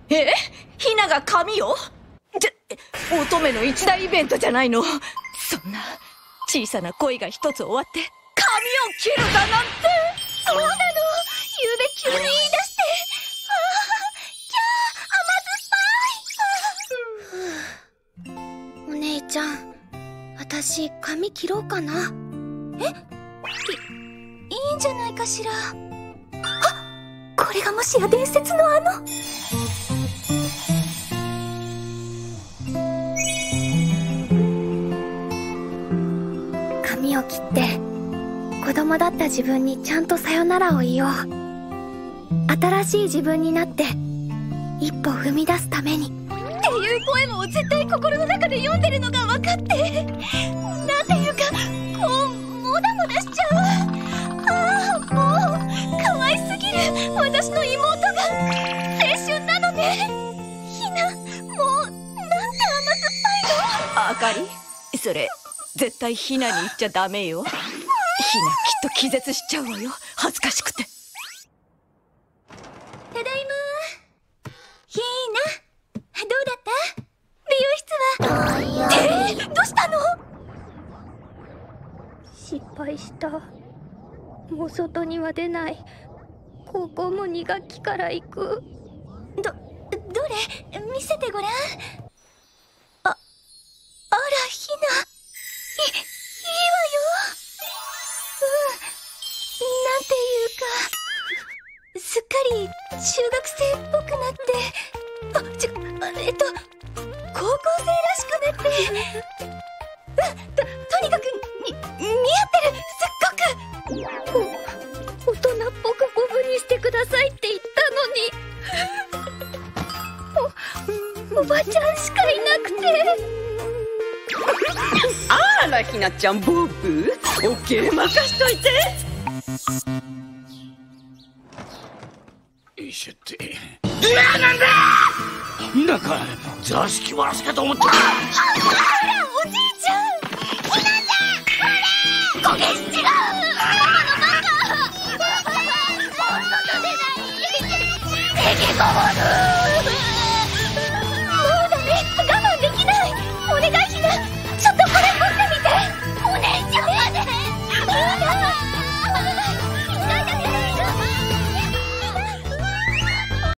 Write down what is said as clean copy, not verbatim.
え、ひなが髪を？乙女の一大イベントじゃないの。そんな小さな恋が一つ終わって髪を切るだなんて。 そうなの。ゆうべ急に言い出して。じゃあ甘酸っぱい。お姉ちゃん、私髪切ろうかな。いいんじゃないかしら。これがもしや伝説の髪を切って子供だった自分にちゃんとさよならを言おう。新しい自分になって一歩踏み出すためにっていうポエムを絶対心の中で読んでるのが分かって、なんていうかこうモダモダしちゃう。もう可愛すぎる私の妹が青春なのね。ひな、もうなんて甘酸っぱいの。 あかり、それ絶対ひなに言っちゃダメよ。ひなきっと気絶しちゃうわよ、恥ずかしくて。 ただいま。ひな、どうだった？美容室は。どうしたの？失敗した。もう外には出ない。高校も2学期から行く。どれ見せてごらん。あらひな、いいわよ。なんていうかすっかり中学生っぽくなって、高校生らしくなって、とにかく似合ってる、すっごく。大人っぽくボブにしてくださいって言ったのに、おばちゃんしかいなくて。 あらひなちゃん、ボブオッケー、任しといて。 よいしょって。なんだ！なんか座敷わらしかと思った。